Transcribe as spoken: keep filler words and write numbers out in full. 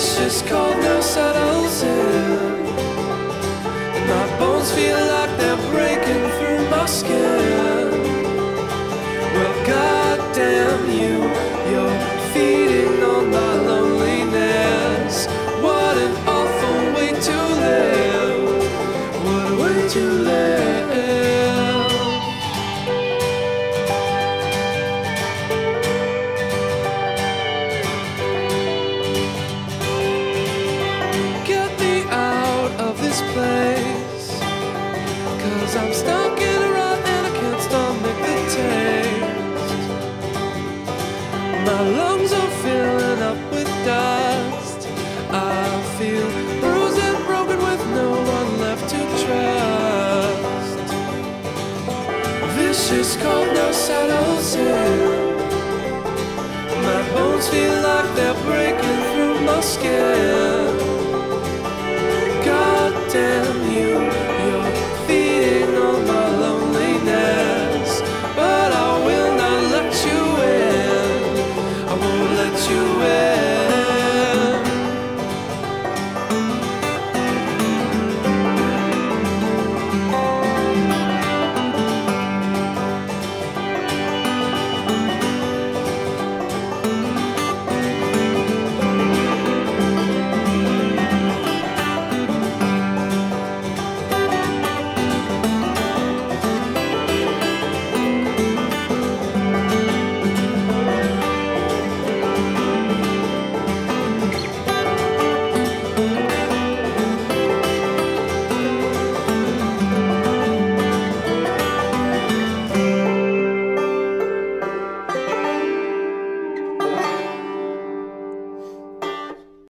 Vicious cold now settles in, and my bones feel like they're breaking through my skin. Well, goddamn you, you're feeding on my loneliness. What an awful way to live. What a way to live. Place, 'cause I'm stuck in a rut and I can't stomach the taste. My lungs are filling up with dust. I feel bruised and broken with no one left to trust. Vicious cold now settles in. My bones feel like they're breaking through my skin.